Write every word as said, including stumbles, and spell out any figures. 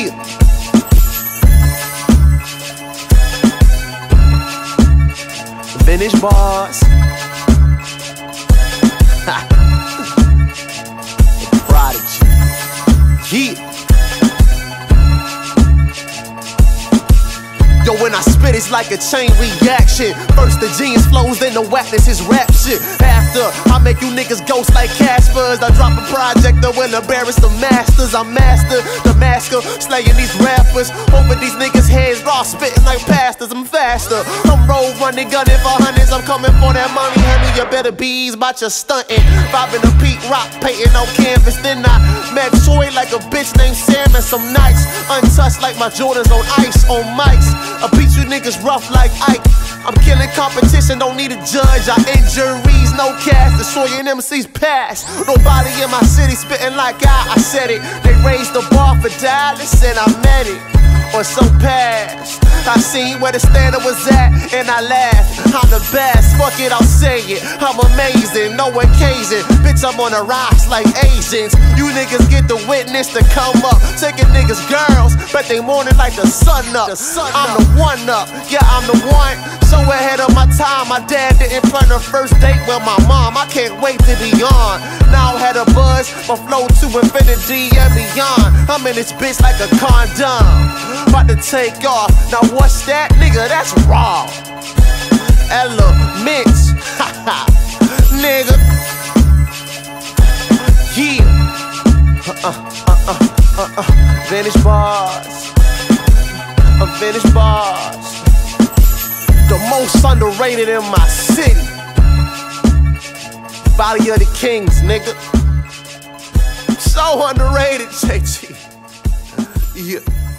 Yeah. Vintage bars. Ha. Prodigy. Yeah. Yo, when I spit, it's like a chain reaction. First the genius flows, then the whackness is rap shit. After, I make you niggas ghosts like Caspers. I drop a project that will embarrass the masters. I master the masker, slaying these rappers. Over these niggas' heads, raw spitting like pastors. I'm faster. I'm road running, gunning for hundreds. I'm coming for that money, honey. You better be easy about your stunting. Vibing a Pete Rock, painting on canvas. Then I met Troy like a bitch named Salmon. Some nights, untouched like my Jordans on ice, on mics. I beat you niggas rough like Ike. I'm killing competition, don't need a judge. I injuries, no cash, destroying M Cs past. Nobody in my city spitting like I, I said it. They raised the bar for Dallas and I met it. Or so past, I seen where the standard was at and I laughed. I'm the best, fuck it, I'll say it. I'm amazing, no occasion. Bitch, I'm on the rocks like Asians. You niggas get the witness to come up. Taking niggas girls, but they mourning like the sun up. The sun I'm up. The one up, yeah, I'm the one. So ahead of my time, my dad didn't plan a first date with my mom. I can't wait to be on. Now I had a buzz, my flow to infinity and beyond. I'm in this bitch like a condom. About to take off, now what's that? Nigga, that's raw. Elements, haha, nigga. Yeah. Uh uh uh uh uh uh. Vintage bars. Uh, vintage bars. The most underrated in my city. Valley of the Kings, nigga. So underrated, J T. Yeah.